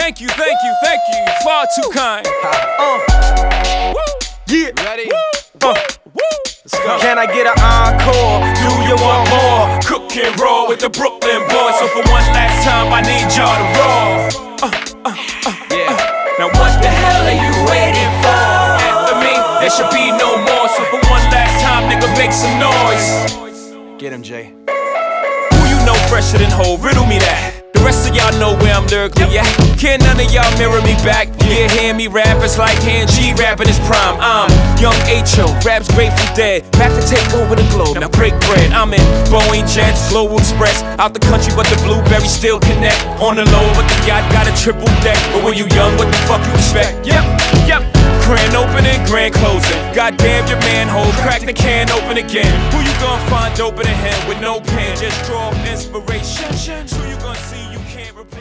Thank you, thank you, thank you. Far too kind. Yeah. Ready? Let's go. Can I get an encore? Do you want more? Cook and roll with the Brooklyn boys. So for one last time, I need y'all to roll. Yeah. Now what the hell are you waiting for? After me, there should be no more. So for one last time, nigga, make some noise. Get him, Jay. Who you know fresher than Ho? Riddle me that. The rest of y'all know where I'm lyrically at. Can't none of y'all mirror me back. Yeah, hear me rap, it's like hearing G rap in his prime. I'm young H.O., raps Grateful Dead, back to take over the globe, now break bread. I'm in Boeing Jets, Global Express, out the country but the blueberries still connect. On the low but the yacht got a triple deck. But when you young, what the fuck you expect? Yep. Grand opening, grand closing. Goddamn your manhole, crack the can open again. Who you gonna find open in him with no pen? Just draw inspiration. Who you gonna see you can't replace?